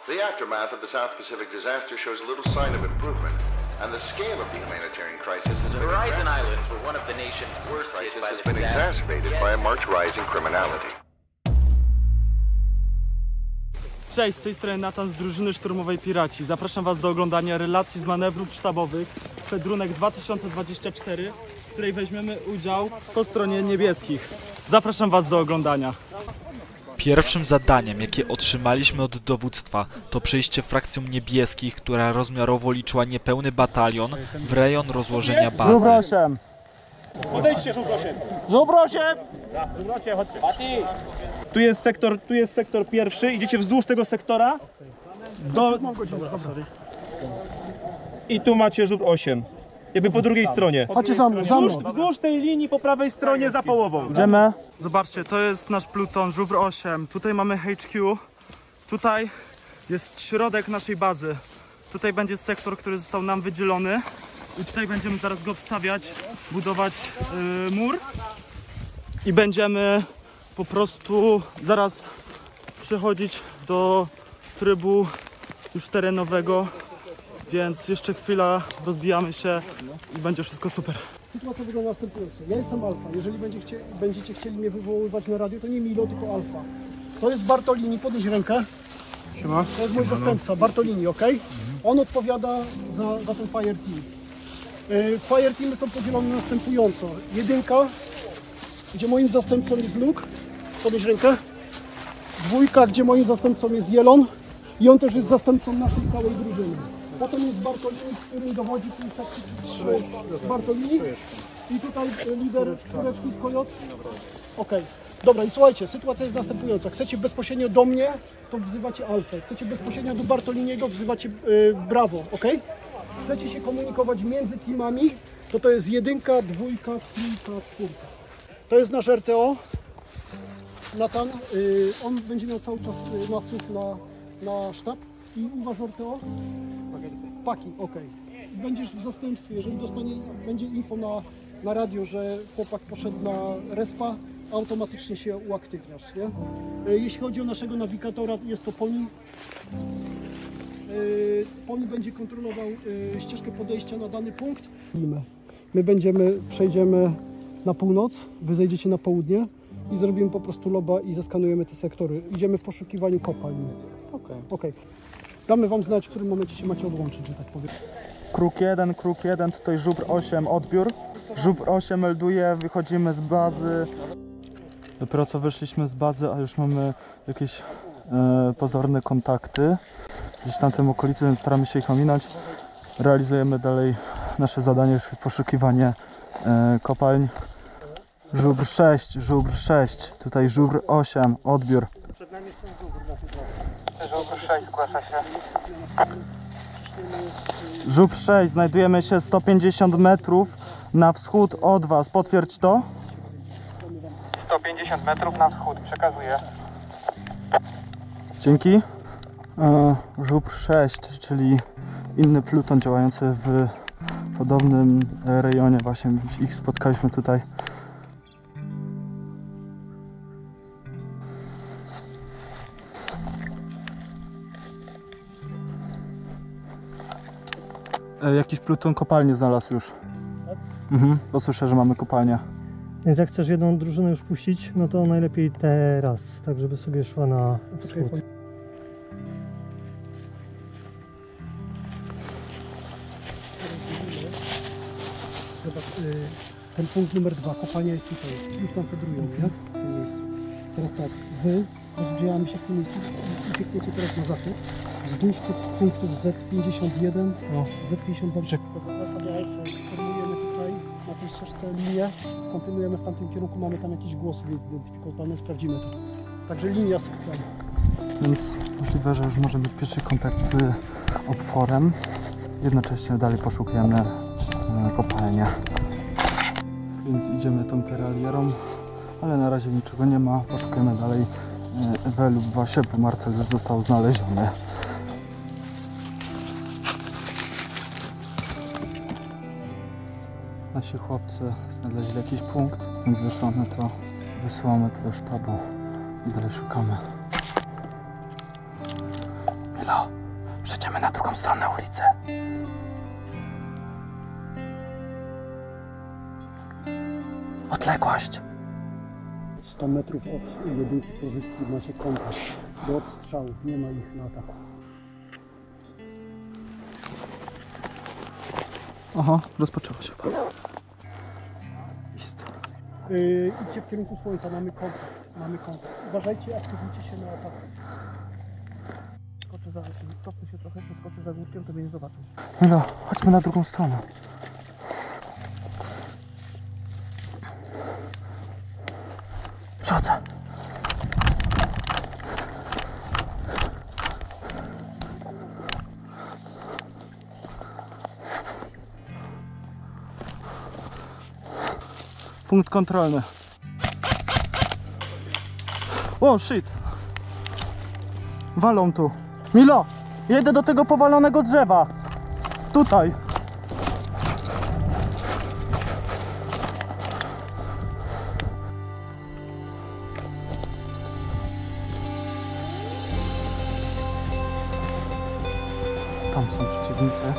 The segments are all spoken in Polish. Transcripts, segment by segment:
The aftermath of the South Pacific disaster shows little sign of improvement, and the scale of the humanitarian crisis has been Horizon Islands were one of the nation's worst hit by the disaster. Exacerbated by a marked rise in criminality. Cześć, z tej strony Natan z drużyny szturmowej Piraci. Zapraszam Was do oglądania relacji z manewrów sztabowych Fedrunek 2024, w której weźmiemy udział po stronie niebieskich. Zapraszam Was do oglądania. Pierwszym zadaniem, jakie otrzymaliśmy od dowództwa, to przejście frakcją niebieskich, która rozmiarowo liczyła niepełny batalion, w rejon rozłożenia bazy. Żubr 8. Odejdźcie, Żubr 8. Żubr 8! Żubr 8, chodźcie. Tu jest sektor pierwszy, idziecie wzdłuż tego sektora. I tu macie Żubr 8. Jakby po drugiej stronie. Chodźcie za mną. Wzdłuż tej linii po prawej stronie za połową. Idziemy. Zobaczcie, to jest nasz pluton Żubr 8. Tutaj mamy HQ. Tutaj jest środek naszej bazy. Tutaj będzie sektor, który został nam wydzielony. I tutaj będziemy zaraz go obstawiać, budować mur. I będziemy po prostu zaraz przechodzić do trybu już terenowego. Więc jeszcze chwila, rozbijamy się i będzie wszystko super. Sytuacja wygląda następująco. Ja jestem Alfa. Jeżeli będziecie chcieli mnie wywoływać na radio, to nie Milo, tylko Alfa. To jest Bartolini, podnieś rękę. Siema. To jest mój zastępca, Bartolini, ok? On odpowiada za ten Fire Team. Fire Teamy są podzielone następująco. Jedynka, gdzie moim zastępcą jest Luke. Podnieś rękę. Dwójka, gdzie moim zastępcą jest Jelon. I on też jest zastępcą naszej całej drużyny. Potem jest Bartolini, z którym dowodzi tej sekcji 3 Bartolini. I tutaj lider Tureczki Kojot. Okej. Dobra, i słuchajcie, sytuacja jest następująca. Chcecie bezpośrednio do mnie, to wzywacie Alfę. Chcecie bezpośrednio do Bartoliniego, wzywacie Brawo, ok? Chcecie się komunikować między teamami, to jest jedynka, dwójka, trójka, czwórka. To jest nasz RTO. Natan, on będzie miał cały czas nasłuch na sztab. I u Was RTO? Paki, ok. Będziesz w zastępstwie, jeżeli będzie info na radio, że chłopak poszedł na respa, automatycznie się uaktywniasz, nie? Jeśli chodzi o naszego nawigatora, jest to Poni. Poni będzie kontrolował ścieżkę podejścia na dany punkt. My przejdziemy na północ, Wy zejdziecie na południe i zrobimy po prostu loba i zeskanujemy te sektory. Idziemy w poszukiwaniu kopalni. Okej. Damy Wam znać, w którym momencie się macie odłączyć, że tak powiem. Kruk 1, tutaj Żubr 8, odbiór. Żubr 8 melduje, wychodzimy z bazy. Dopiero co wyszliśmy z bazy, a już mamy jakieś pozorne kontakty. Gdzieś tam w tym okolicy, więc staramy się ich ominąć. Realizujemy dalej nasze zadanie, czyli poszukiwanie kopalń. Żubr 6, tutaj Żubr 8, odbiór. Żubr 6, zgłasza się. Żubr 6, znajdujemy się 150 metrów na wschód od Was, potwierdź to. 150 metrów na wschód, przekazuję. Dzięki. Żubr 6, czyli inny pluton działający w podobnym rejonie, właśnie ich spotkaliśmy tutaj. Jakiś pluton kopalnię znalazł już. Tak? Bo słyszę, że mamy kopalnię. Więc jak chcesz jedną drużynę już puścić, no to najlepiej teraz, tak żeby sobie szła na wschód. Zobacz, ten punkt numer 2, kopalnia jest tutaj. Już tam fedrują, nie? W tym miejscu. Teraz tak, Wy rozdzielamy się w tym miejscu i uciekniecie teraz na zachód. Wzdłuż tych punktów Z51, Z52. Formujemy tutaj na tej ścieżce linię, kontynuujemy w tamtym kierunku, mamy tam jakiś głos zidentyfikowany, sprawdzimy to. Także linia sypialna. Więc możliwe, że już może być pierwszy kontakt z obforem. Jednocześnie dalej poszukujemy kopalnię. Więc idziemy tą teralierą, ale na razie niczego nie ma. Poszukujemy dalej Ewe lub Wasie, bo Marcel już został znaleziony. Nasi chłopcy znaleźli jakiś punkt, więc wysyłamy to do sztabu i dalej szukamy. Milo, przejdziemy na drugą stronę ulicy. Odległość. 100 metrów od jedynki pozycji macie kontakt do odstrzału, nie ma ich na ataku. Aha, rozpoczęło się. Idźcie w kierunku słońca, mamy kontakt. Uważajcie, aktywujcie się na atak. Cofnę się trochę, skoczę za górkiem, to mnie nie zobaczą. Milo, chodźmy na drugą stronę. Przodzę. Punkt kontrolny. O, shit. Walą tu. Milo, jedę do tego powalonego drzewa. Tutaj. Tam są przeciwnicy.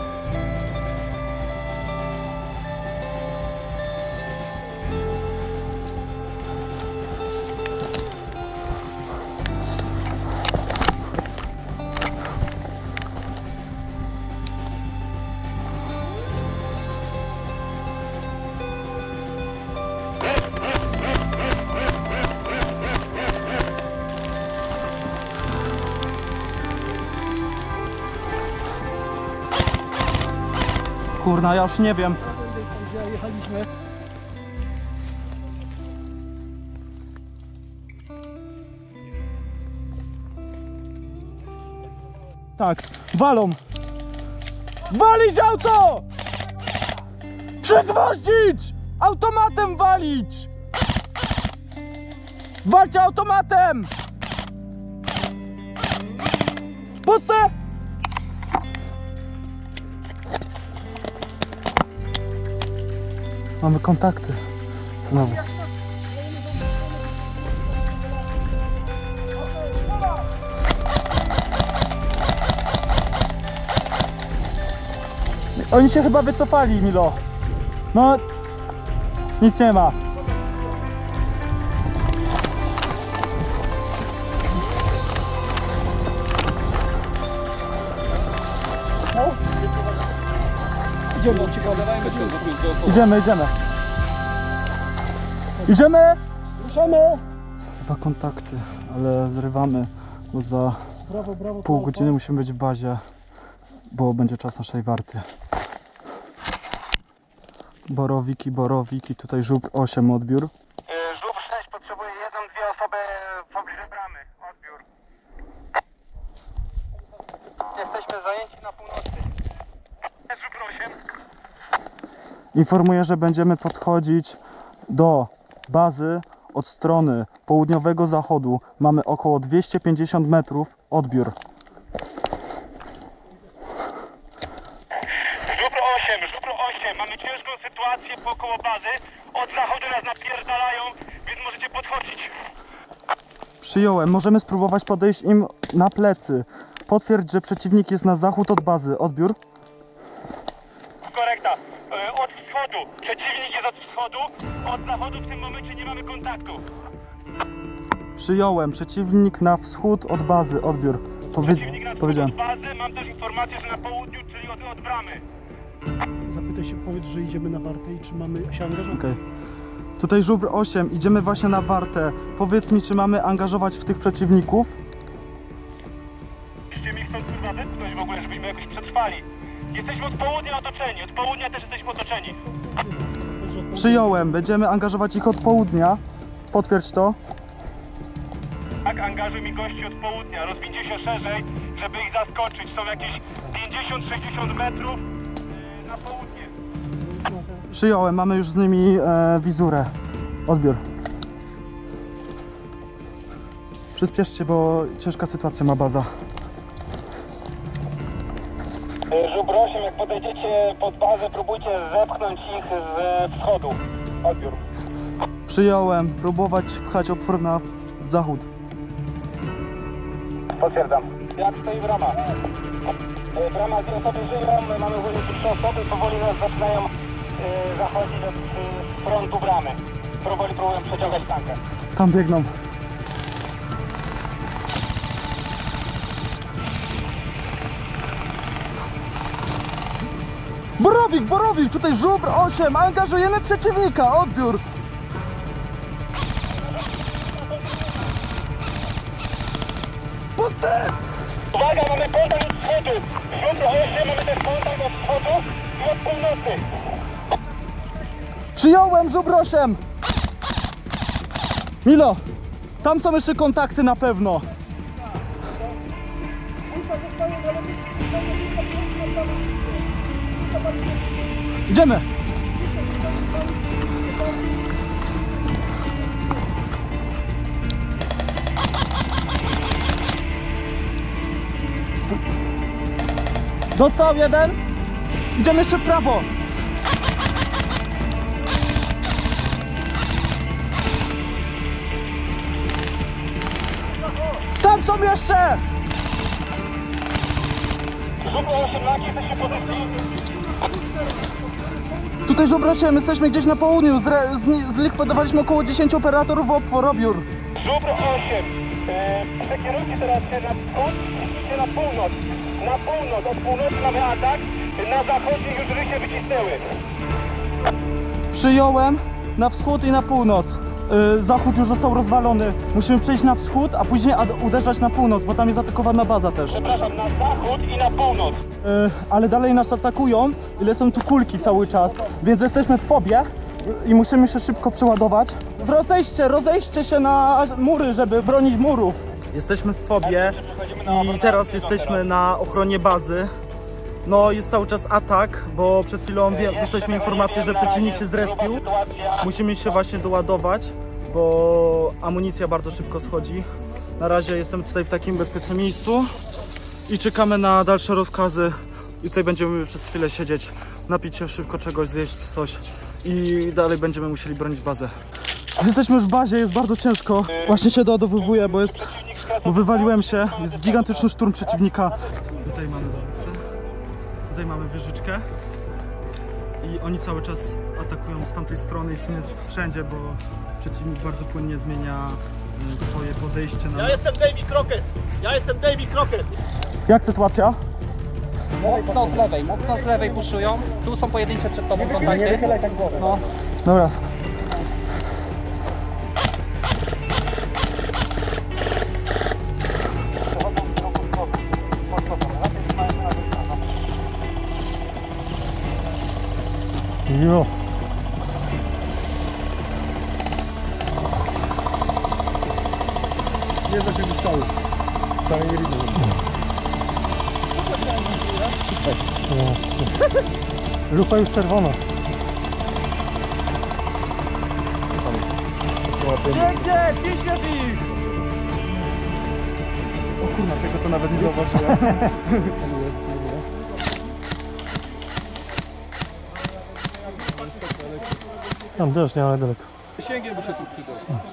Kurna, ja już nie wiem. Gdzie jechaliśmy? Tak, walą. Walić auto! Przegwoździć! Automatem walić! Walcie automatem! Puste! Mamy kontakty. Znowu. Oni się chyba wycofali, Milo. No, nic nie ma. Idziemy. Idziemy! Ruszamy! Chyba kontakty, ale zrywamy, bo za Brawo, pół godziny musimy być w bazie, bo będzie czas naszej warty. Borowiki, tutaj żubr 8 odbiór. Żubr 6 potrzebuje 1-2 osoby w pobliżu bramy. Odbiór. Jesteśmy zajęci na północy. Żubr 8. Informuję, że będziemy podchodzić do bazy od strony południowego zachodu. Mamy około 250 metrów odbiór. Żubr 8, mamy ciężką sytuację wokoło bazy. Od zachodu nas napierdalają, więc możecie podchodzić. Przyjąłem, możemy spróbować podejść im na plecy. Potwierdź, że przeciwnik jest na zachód od bazy. Odbiór. Korekta. Od wschodu. Przeciwnik jest od wschodu. Od zachodu w tym momencie nie mamy kontaktu. Przyjąłem, przeciwnik na wschód od bazy. Odbiór. Przeciwnik na wschód Powiedziałem. od bazy. Mam też informację, że na południu, czyli od bramy. Zapytaj się, powiedz, że idziemy na wartę i czy mamy się angażować. Okej. Tutaj żubr 8, idziemy właśnie na wartę. Powiedz mi, czy mamy angażować w tych przeciwników? Musicie mi stąd kurwa wypchnąć w ogóle, żebyśmy jakoś przetrwali. Jesteśmy od południa otoczeni. Od południa też jesteśmy otoczeni. Przyjąłem, będziemy angażować ich od południa. Potwierdź to. Tak, angażuj mi gości od południa. Rozwincie się szerzej, żeby ich zaskoczyć. Są jakieś 50-60 metrów na południe. Przyjąłem, mamy już z nimi wizurę. Odbiór. Przyspieszcie, bo ciężka sytuacja ma baza. Żubr 8, jak podejdziecie pod bazę, próbujcie zepchnąć ich z wschodu. Odbiór. Przyjąłem, próbować pchać opór na zachód. Potwierdzam. Jak stoi brama? Brama, dwie osoby żyją, my mamy uwolnić 3 osoby, powoli nas zaczynają zachodzić od frontu bramy. Powoli próbują przeciągać tankę. Tam biegną. Borowik, tutaj Żubr 8, angażujemy przeciwnika, odbiór. Postęp! Uwaga, mamy kontakt od wschodu. Żubr 8, mamy też kontakt od wschodu i od północy. Przyjąłem, Żubr 8. Milo, tam są jeszcze kontakty na pewno. Idziemy. Dostał jeden. Idziemy jeszcze w prawo. Tam są jeszcze. Żubr 8, na jakiej jesteście pozycji? Tutaj Żubr 8, jesteśmy gdzieś na południu. Zlikwidowaliśmy około 10 operatorów odbiór. Żubr 8, przekierujcie teraz się na wschód i na północ. Na północ, od północy mamy atak, na zachodzie już rysie wycisnęły. Przyjąłem na wschód i na północ. Zachód już został rozwalony. Musimy przejść na wschód, a później uderzać na północ, bo tam jest atakowana baza też. Przepraszam, na zachód i na północ. Ale dalej nas atakują i lecą tu kulki cały czas, więc jesteśmy w fobie i musimy się szybko przeładować. Rozejście się na mury, żeby bronić murów. Jesteśmy w fobie i teraz jesteśmy na ochronie bazy. No jest cały czas atak, bo przed chwilą dostaliśmy informację, że przeciwnik się zrespił. Musimy się właśnie doładować, bo amunicja bardzo szybko schodzi. Na razie jestem tutaj w takim bezpiecznym miejscu i czekamy na dalsze rozkazy. I tutaj będziemy przez chwilę siedzieć, napić się szybko czegoś, zjeść coś i dalej będziemy musieli bronić bazę. Jesteśmy już w bazie, jest bardzo ciężko. Właśnie się doładowuję, bo wywaliłem się. Jest gigantyczny szturm przeciwnika. Tutaj mamy dowódcę. Tutaj mamy wieżyczkę. I oni cały czas atakują z tamtej strony i w sumie wszędzie, bo przeciwnik bardzo płynnie zmienia swoje podejście na... Ja jestem Davey Crockett! Jak sytuacja? Mocno z lewej puszują. Tu są pojedyncze przed tobą kontakty. No. Dobra. Jo. Nie da się wystały. Dalej nie widzę. Lupa już czerwona. Pięknie, ciśniesz ich! O kurwa, tego to nawet nie zauważyłem. Tam też nie, ale daleko. Sięgiem by się tu przydał.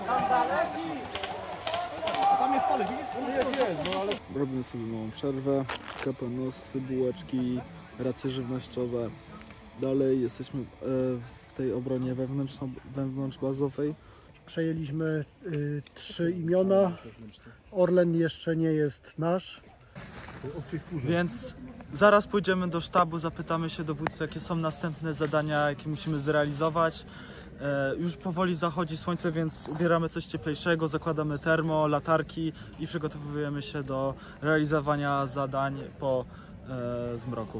Robimy sobie małą przerwę, kapanosy, bułeczki, racje żywnościowe. Dalej jesteśmy w tej obronie wewnątrzbazowej. Przejęliśmy 3 imiona. Orlen jeszcze nie jest nasz. Więc zaraz pójdziemy do sztabu, zapytamy się dowódcy, jakie są następne zadania, jakie musimy zrealizować. Już powoli zachodzi słońce, więc ubieramy coś cieplejszego, zakładamy termo, latarki i przygotowujemy się do realizowania zadań po zmroku.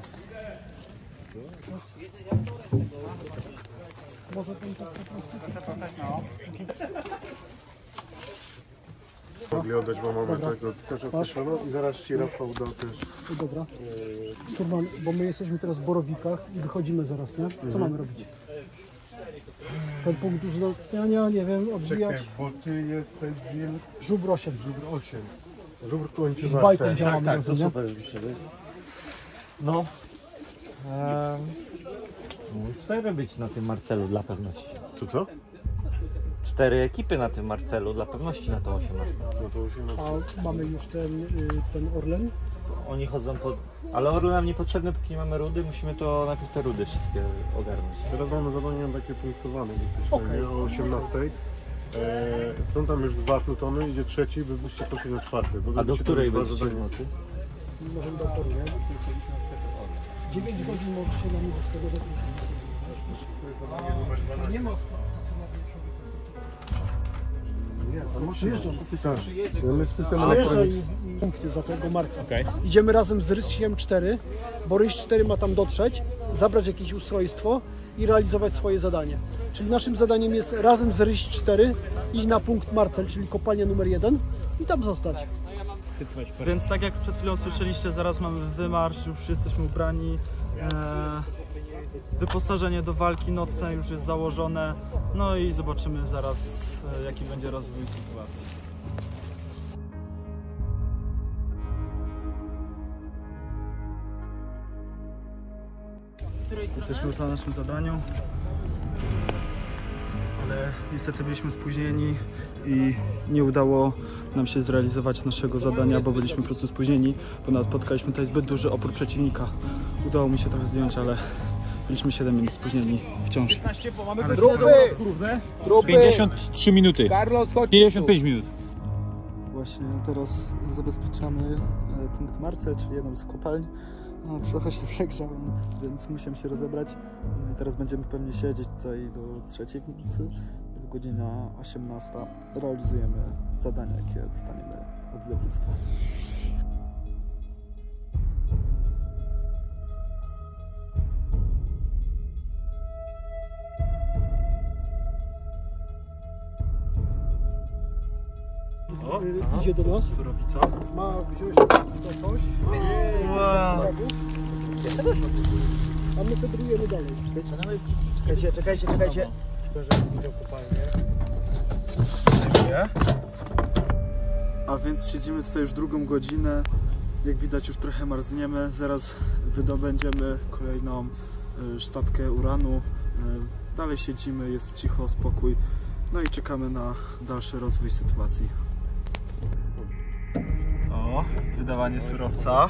Mogli oddać, bo mamy tego też określono i zaraz ci Rafał da też... Dobra. Szturman, bo my jesteśmy teraz w Borowikach i wychodzimy zaraz, nie? Co mamy robić? Ten punkt uzupełniania, nie wiem, odbijać. Czekaj, bo ty jesteś Żubr 8. Żubr 8. Żubr kończy Z bajką działamy, Tak, rozumiem? No. 4 być na tym Marcelu dla pewności. Co? 4 ekipy na tym Marcelu, dla pewności na tą 18. No to 18. A mamy już ten Orlen? Oni chodzą po... Ale Orlen nam niepotrzebny, póki nie mamy rudy, musimy to najpierw te rudy wszystkie ogarnąć. Teraz mamy zadanie takie punktowane, jesteśmy o 18. Są tam już 2 plutony, idzie trzeci, wy byście poszli na 4. A do której będziecie w nocy? Możemy do oporu, nie? 9 godzin może się na mnie dostawiać. Nie ma stacjonarnej człowieka. Nie, tam Przyjeżdżam. my system Punkty za tego marca. Idziemy razem z Rysiem 4, bo Rys 4 ma tam dotrzeć, zabrać jakieś ustrojstwo i realizować swoje zadanie. Czyli naszym zadaniem jest razem z Rys 4 iść na punkt Marcel, czyli kopalnia numer 1 i tam zostać. Więc tak jak przed chwilą słyszeliście, zaraz mamy wymarsz, już jesteśmy ubrani. Wyposażenie do walki nocnej już jest założone. No i zobaczymy zaraz, jaki będzie rozwój sytuacji. Jesteśmy już na naszym zadaniu, ale niestety byliśmy spóźnieni i nie udało nam się zrealizować naszego zadania, bo byliśmy po prostu spóźnieni. Napotkaliśmy tutaj zbyt duży opór przeciwnika. Udało mi się trochę zdjąć, ale byliśmy 7 minut spóźnieni wciąż. Ale Trupy! 53 minuty. 55 minut. Właśnie teraz zabezpieczamy punkt Marcel, czyli jedną z kopalń. No, trochę się przegrzałem, więc musiałem się rozebrać. No i teraz będziemy pewnie siedzieć tutaj do 3 w nocy. Jest godzina 18. Realizujemy zadania, jakie dostaniemy od dowództwa. O, idzie do nas. Surowica. Ma wziąć to coś. Wow. A my pedrujemy dalej. Czekajcie. A więc siedzimy tutaj już drugą godzinę. Jak widać już trochę marzniemy. Zaraz wydobędziemy kolejną sztabkę uranu. Dalej siedzimy, jest cicho, spokój. No i czekamy na dalszy rozwój sytuacji. O, wydawanie surowca.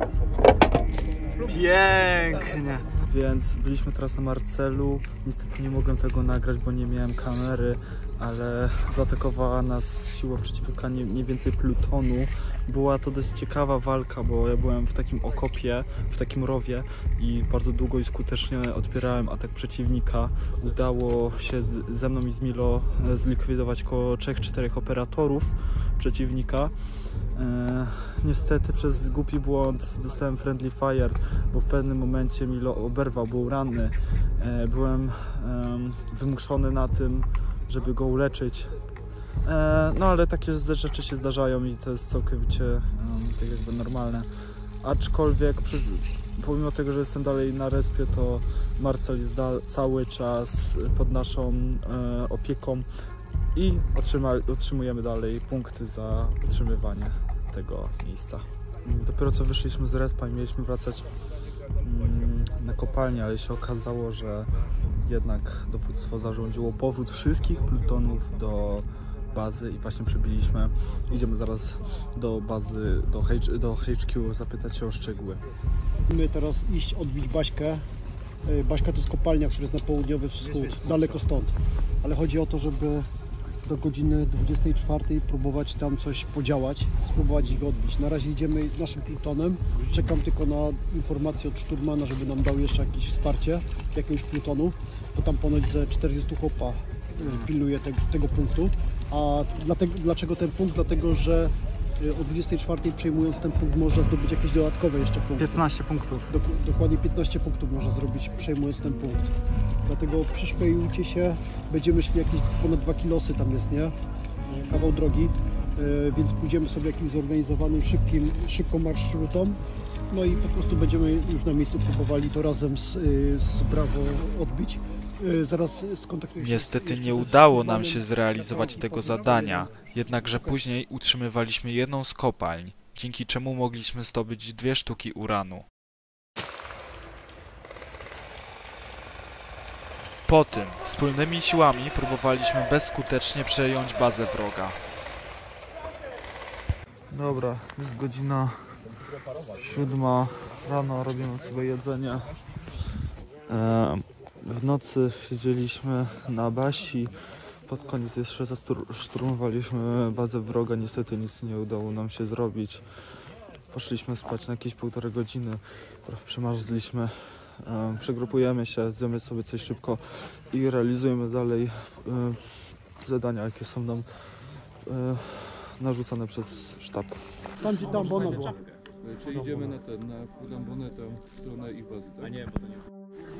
Pięknie. Więc byliśmy teraz na Marcelu. Niestety nie mogłem tego nagrać, bo nie miałem kamery, ale zaatakowała nas siła przeciwnika mniej więcej plutonu. Była to dość ciekawa walka, bo ja byłem w takim okopie, w takim rowie i bardzo długo i skutecznie odpierałem atak przeciwnika. Udało się ze mną i z Milo zlikwidować około 3-4 operatorów przeciwnika. Niestety przez głupi błąd dostałem friendly fire, bo w pewnym momencie Milo oberwał, był ranny. Byłem wymuszony na tym, żeby go uleczyć. No ale takie rzeczy się zdarzają i to jest całkowicie tak jakby normalne. Aczkolwiek pomimo tego, że jestem dalej na respie, to Marcel jest cały czas pod naszą opieką i otrzymujemy dalej punkty za utrzymywanie tego miejsca. Dopiero co wyszliśmy z respa i mieliśmy wracać na kopalnię, ale się okazało, że jednak dowództwo zarządziło powrót wszystkich plutonów do bazy i właśnie przybyliśmy. Idziemy zaraz do bazy, do HQ, zapytać się o szczegóły. Musimy teraz iść odbić Baśkę. Baśka to jest kopalnia, która jest na południowy wschód, daleko stąd. Ale chodzi o to, żeby do godziny 24 próbować tam coś podziałać, spróbować ich odbić. Na razie idziemy naszym plutonem. Czekam tylko na informację od szturmana, żeby nam dał jeszcze jakieś wsparcie jakiegoś plutonu, bo tam ponoć ze 40 chłopa pilnuje tego punktu. A dlaczego ten punkt? Dlatego, że o 24 przejmując ten punkt można zdobyć jakieś dodatkowe jeszcze punkty. 15 punktów. Dokładnie 15 punktów można zrobić przejmując ten punkt. Dlatego przyszpejujcie się, będziemy szli jakieś ponad 2 kilosy tam jest, nie? Kawał drogi, więc pójdziemy sobie jakimś zorganizowanym, szybką marszrutą. No i po prostu będziemy już na miejscu próbowali to razem z Brawo odbić. Zaraz skontaktuję się. Niestety nie udało nam się zrealizować tego zadania, jednakże później utrzymywaliśmy jedną z kopalń, dzięki czemu mogliśmy zdobyć 2 sztuki uranu. Po tym wspólnymi siłami próbowaliśmy bezskutecznie przejąć bazę wroga. Dobra, jest godzina 7 rano, robimy sobie jedzenie. W nocy siedzieliśmy na basi. Pod koniec jeszcze zaszturmowaliśmy bazę wroga. Niestety nic nie udało nam się zrobić. Poszliśmy spać na jakieś 1,5 godziny. Trochę przemarzliśmy. Przegrupujemy się, zjemy sobie coś szybko i realizujemy dalej zadania, jakie są nam narzucone przez sztab. Tam gdzie Dambona była. Czy idziemy na ten, na Dambonę, tę stronę ich bazy, tak? A nie, bo to nie.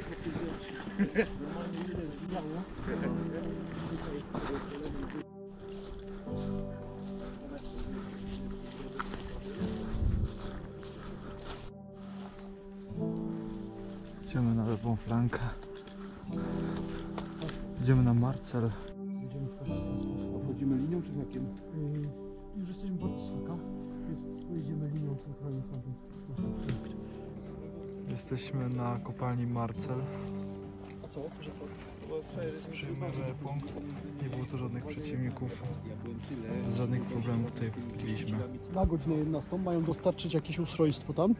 Idziemy na lewą flankę. Idziemy na Marcel. Wchodzimy linią czy znakiem? Już jesteśmy bardzo wysoko, więc pojedziemy linią centralną. Jesteśmy na kopalni Marcel. A co? Że co? Przyjmujemy punkt. Nie było tu żadnych przeciwników. Bez żadnych problemów tutaj wbiliśmy. Na godzinę 11 mają dostarczyć jakieś ustrojstwo tam.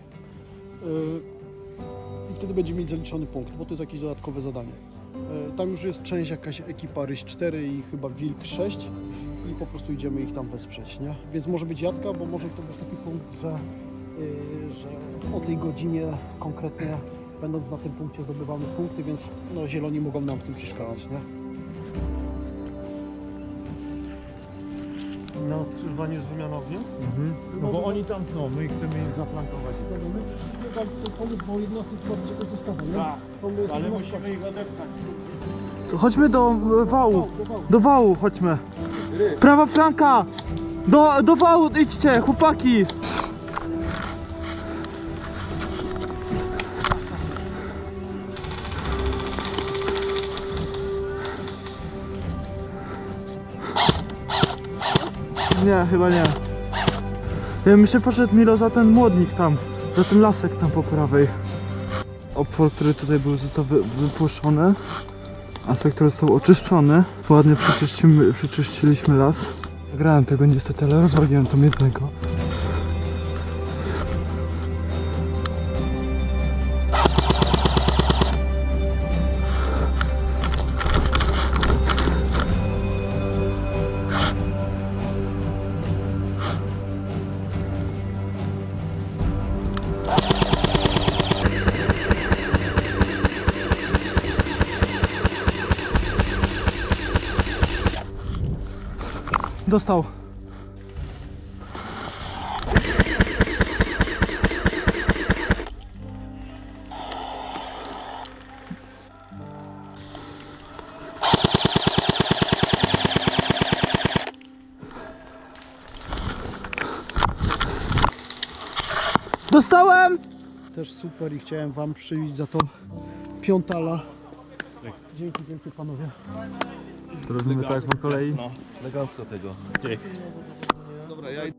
I wtedy będzie mieć zaliczony punkt, bo to jest jakieś dodatkowe zadanie. Tam już jest część jakaś ekipa Ryś 4 i chyba Wilk 6 i po prostu idziemy ich tam wesprzeć, nie? Więc może być jadka, bo może to być taki punkt, że o tej godzinie konkretnie, będąc na tym punkcie, zdobywamy punkty, więc no, zieloni mogą nam w tym przeszkadzać, nie? Na skrzyżowaniu jest wymiana ognia? No bo oni tam tną, my chcemy ich zaplantować. Bo jednostki słabo się zostawia, nie? Tak, ale musimy ich odepchać. To chodźmy do wału. Do wału chodźmy. Prawa flanka! Do wału idźcie, chłopaki! Nie, chyba nie. Ja bym się poszedł, Milo, za ten młodnik tam, za ten lasek tam po prawej. Opór, który tutaj był, został wypuszczony, a sektor został oczyszczony. Ładnie przeczyściliśmy las. Grałem tego niestety, ale rozwaliłem tam jednego. Dostał. Dostałem! Też super i chciałem wam przywieźć za to piątala. Dzięki wielkie panowie. To robimy tak po kolei. No, elegancko tego. Dzięki. Dobra, ja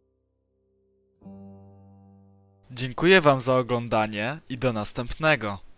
Dziękuję wam za oglądanie i do następnego.